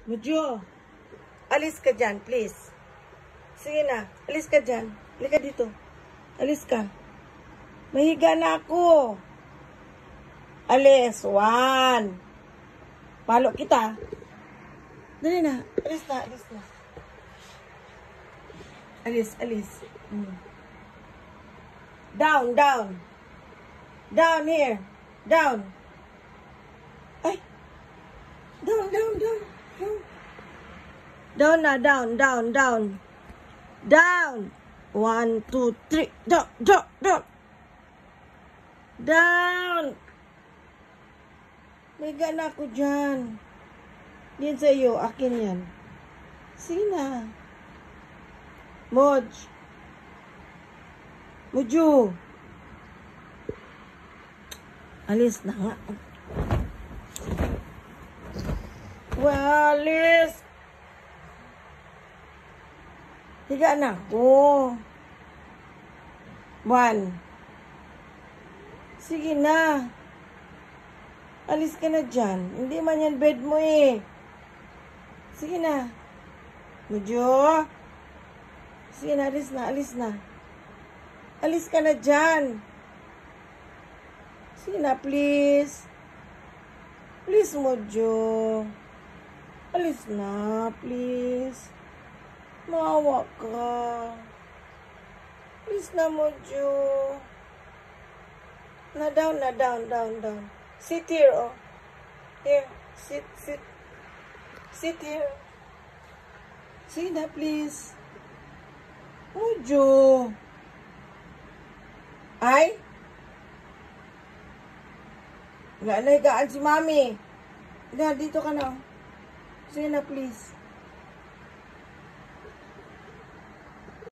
Mojo, alis ka dyan, please. Sige na, alis ka dyan. Halika dito. Alis ka. Mahiga na ako. Alis. 1. Palo kita. Dali na. Alis na, alis na. Alis, alis. Down, down. Down here. Down. Ay. Down, down, down. Down. Down na, down, down, down. Down. 1, 2, 3. Down, down, down. Down. May gana ako dyan. Yan sa'yo. Akin yan. Sige na. Moj. Mojo. Alis na nga. Alis. Higa na. 1. Sige na. Alis ka na dyan. Hindi man yan bed mo eh. Sige na. Mojo. Sige na, alis na, alis na. Alis ka na dyan. Sige na, please. Please, Mojo. Alis na, please. Maawa ka. Please na, Mojo. Na down, na down, down, down. Sit here, oh. Here, sit, sit. Sit here. Sige na, please. Mojo. Ay? Wala na higaan si Mami. Dito ka na. Sige na, please.